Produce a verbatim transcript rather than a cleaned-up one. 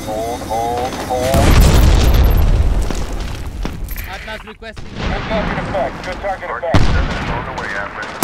Hold, hold, hold. Atlas requesting. Good target effect. Good target Mark effect. seven is on the way, Admin.